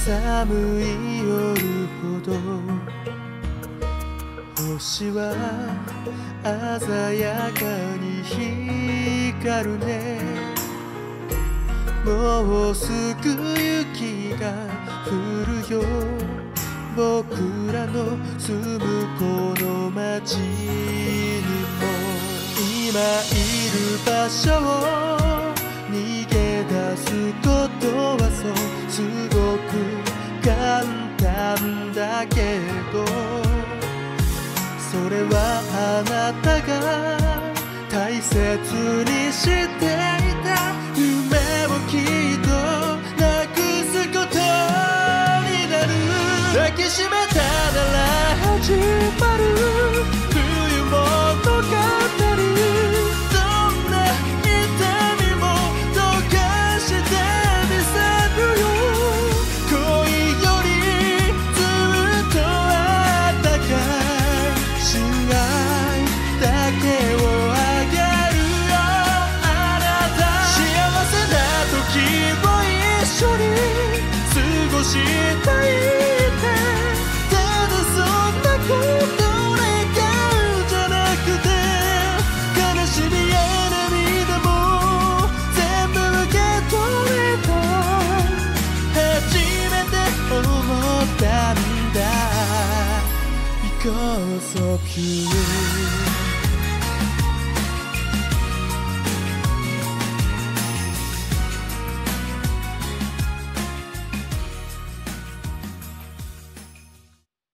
寒い夜ほど星は鮮やかに光るね。もうすぐ雪が降るよ。僕らの住むこの街にも今いる場所を逃げ出すことはそうすごく簡単だけれど、それはあなたが大切にしていた夢をきっとなくすことになる。抱きしめたなら始まる冬物語。どんな痛みも溶かしてみせるよ。恋よりずっとあったかい親愛だけをあげるよ。あなた幸せな時を一緒に過ごしたい。ことを願うじゃなくて、悲しみや涙も全部受け止めた。初めて思ったんだ Because of you